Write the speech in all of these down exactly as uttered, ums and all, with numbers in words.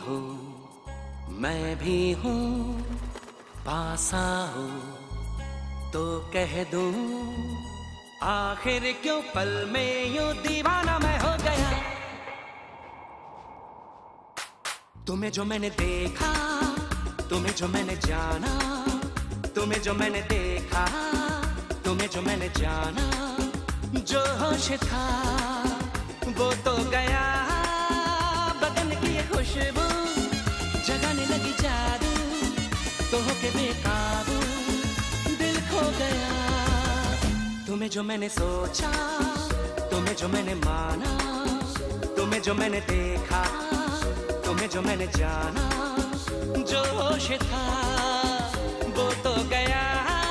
हो मैं भी हूँ, पास आओ तो कह दूं, आखिर क्यों पल में यूं दीवाना मैं हो गया। तुम्हें जो मैंने देखा, तुम्हें जो मैंने जाना, तुम्हें जो मैंने देखा, तुम्हें जो मैंने जाना, जो होश था वो तो गया। बदन की ये खुशबू जगाने लगी जादू, तो होके बेकाबू दिल खो गया। तुम्हें जो मैंने सोचा, तुम्हें जो मैंने माना, तुम्हें जो मैंने देखा, तुम्हें जो मैंने जाना, जो होश था वो तो गया।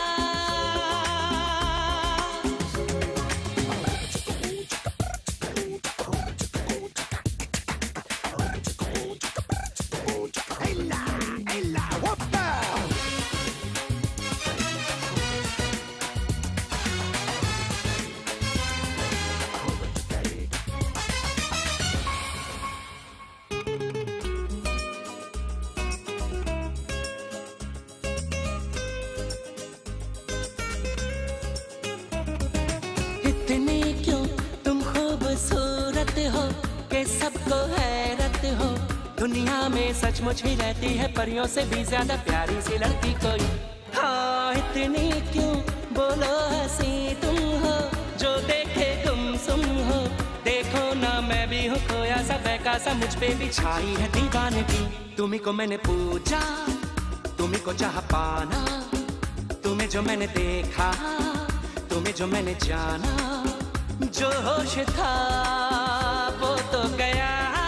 इतनी क्यों तुम खूबसूरत हो कि सबको हैरत हो। दुनिया में सचमुच ही रहती है परियों से भी ज्यादा प्यारी सी लड़की कोई। हाँ इतनी क्यों बोलो हंसी तुम हो, जो देखे गुमसुम हो। देखो ना मैं भी हूँ खोया सा बहका सा, मुझ पे भी छाई है दीवानगी। तुम्ही को मैंने पूछा, तुम्ही को चाहा पाना, तुम्हें जो मैंने देखा, तुम्हें जो मैंने जाना, जो होश था वो तो गया।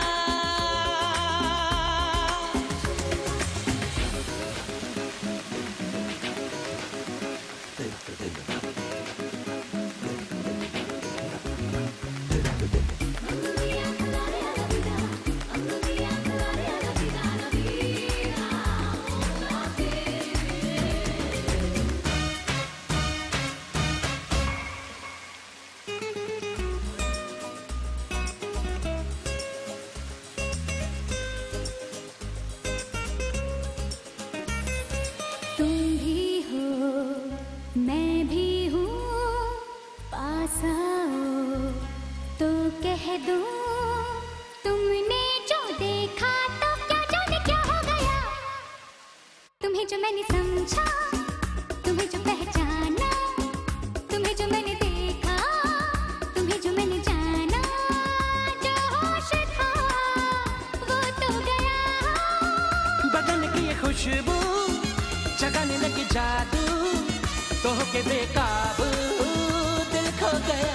तुम भी हो मैं भी हूँ, पास आओ तो कह दूँ, तुमने जो देखा तो क्या जाने क्या हो गया। तुम्हें जो मैंने समझा, तुम्हें जो पहचाना, तुम्हें जो मैंने देखा, तुम्हें जो मैंने जाना, जो होश था वो तो गया। बदन की ये खुशबू जगाने लगी जादू, तो होके बेकाबू दिल खो गया।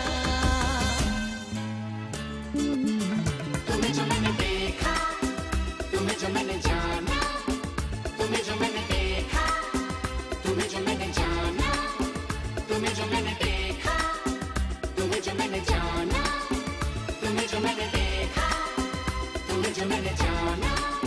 तुम्हें जो मैंने देखा, तुम्हें जो मैंने जाना, तुम्हें जो मैंने देखा, तुम्हें जो मैंने जाना, तुम्हें जो मैंने देखा, तुम्हें जो मैंने जाना, तुम्हें जो मैंने देखा, तुम्हें जो मैंने जाना।